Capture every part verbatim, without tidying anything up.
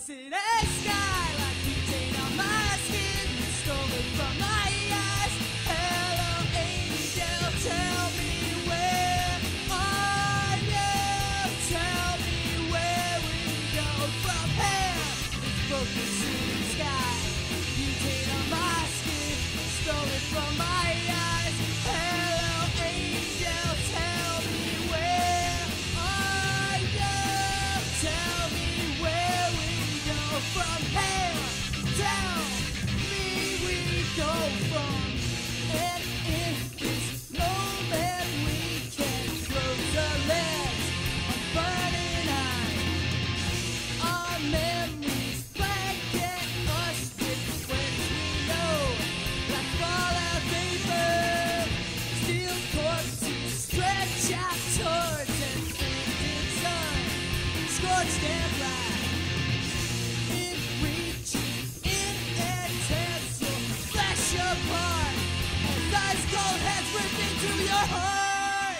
into the sky like butane on my skin, stolen from my eyes. Hello, angel, tell me where are you? Tell me where we go from here. It's focus in the sky, butane on my skin, stolen from my eyes. Hello, angel, tell me where are you? Tell me where we go from here. Tell me we go from. And in this moment we can close our lips on burning eyes. Our memories blanket us with when we know, like fallout vapor. Steel corpses stretch out towards an ended sun, scorched and black. It reaches in and tears your flesh apart as ice cold heads rip into your heart.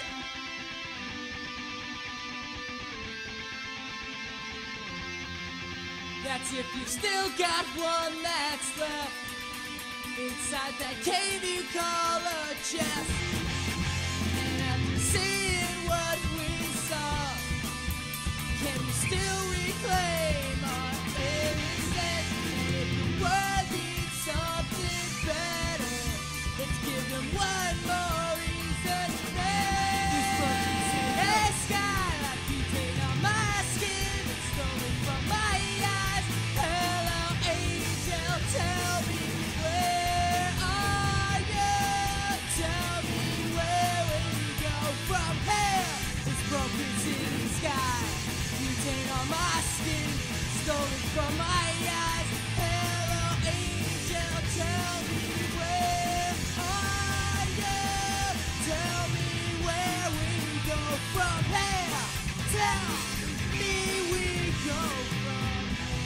That's if you've still got one that's left inside that cave you call a chest. And after seeing what we saw, can we still reclaim our innocence? And if the world needs something better, let's give them one more reason to live. This fucking city sky like butane on my skin, it's stolen from my eyes. Hello, angel, tell me where are you? Tell me where we go from here. It's broken city sky, butane on my skin, stolen from my eyes. Hello, angel, tell me where are you? Tell me where we go from here. Tell me we go from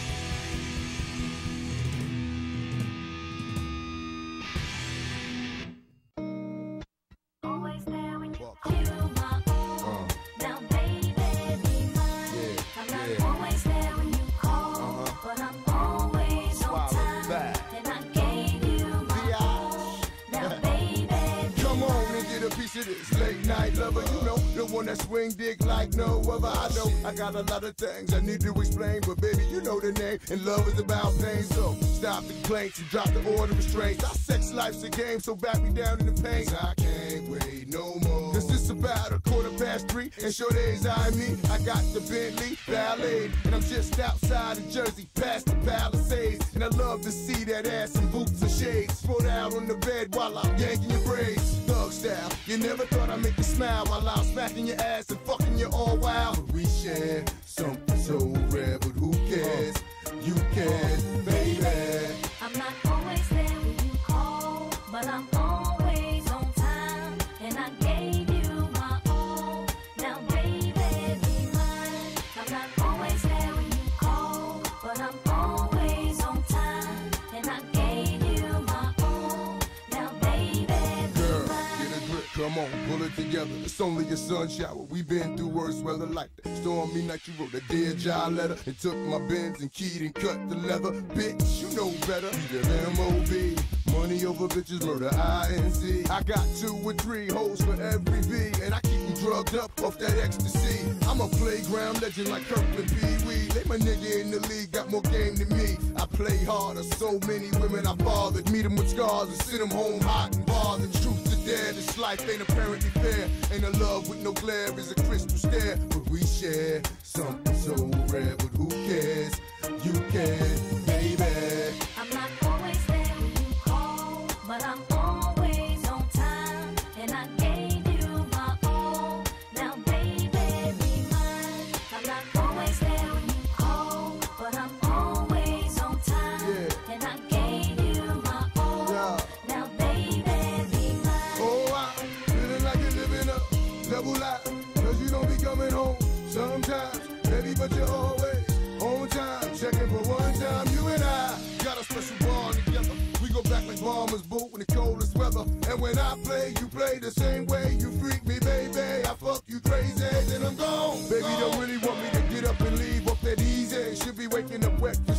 Always there when you feel my own. Now, baby, be mine. I'm not always there when you call, but I'm always on time. And I gave you my all. Now, baby, Come on and get a piece of this late night lover. You know, the one that swing dick like no other. I know I got a lot of things I need to explain, but baby, you know the name, and love is about pain. So stop the complaints and drop the order of restraints. Our sex life's a game, so back me down in the pain. I can't wait no more. Cause it's about a quarter past three, and sure days I me. I got the Bentley Ballet, and I'm just outside of Jersey, past the Palisades. And I love to see that ass in boots and shades, spread out on the bed while I'm yanking your braids. Thug style, you never thought I'd make you smile while I'm smacking your ass and fucking you all wild. But we share something so rare, but who cares? You can, baby. I'm not always there when you call, but I'm always on time. And I gave you my all. Now, baby, be mine. I'm not always there when you call, but I'm always on time. And I gave you my all. Now, baby, be Girl, mine. get a grip, come on, pull it together. It's only a sun shower. We've been through worse weather like that. Stormy night, you wrote a dear job letter and took my Benz and keyed and cut the leather. Bitch, you know better. You the M O B. Money over bitches, murder, I N C. I got two or three hoes for every V, and I keep them drugged up off that ecstasy. I'm a playground legend like Kirkland Pee Wee. They my nigga in the league, got more game than me. I play harder, so many women I fathered. Meet them with scars and send them home hot and bothered. Truth to dare, this life ain't apparently fair. Ain't a love with no glare is a crystal stare. But we share something so rare, but who cares? You can, baby. I'm not always there when you call, but I'm always on time. And I gave you my all. Now, baby, be mine. I'm not always there when you call, but I'm always on time. Yeah. And I gave you my all. Yeah. Now, baby, be mine. Oh, I'm feeling like you're living a double life. Cause you don't be coming home sometimes, baby, but you're always on time. Checking for one time, you and I got a special bond together. We go back like bombers boot in the coldest weather. And when I play, you play the same way. You freak me, baby, I fuck you crazy, then I'm gone. Baby, don't really want me to get up and leave off that easy. Should be waking up wet for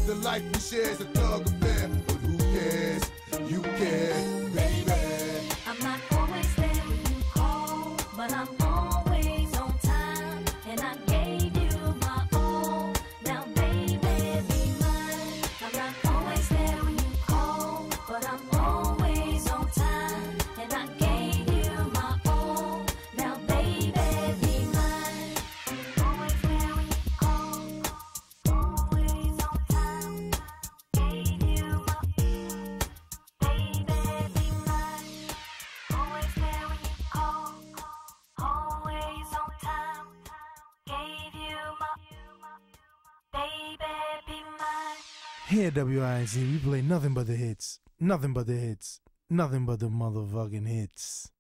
The life we share is a thug affair. But who cares? You care, baby. I'm not always there when you call, but I'm always on time. And I gave you my all. Now, baby, be mine. I'm not always there when you call, but I'm always on time. And I gave you my all. Now, baby, be mine. Always there when you call, always on time. Gave you my baby, be mine. Always there when you call, always on time. Gave you my baby, be mine. Here at W I Z, we play nothing but the hits. Nothing but the hits. Nothing but the motherfucking hits.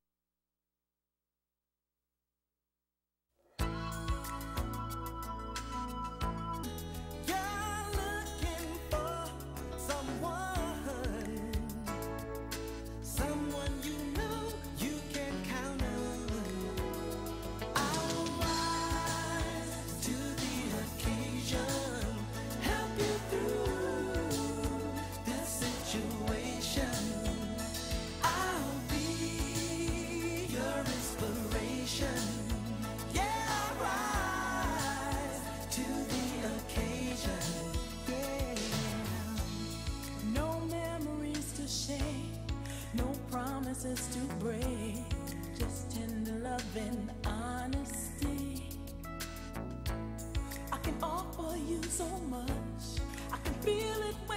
You're looking for someone, someone you know you can count on. I'll rise to the occasion, help you through this situation. I'll be your inspiration. Yeah, I'll rise to the occasion. Yeah. No memories to share, no promises to break, just tender love and honesty. I can offer you so much, I can feel it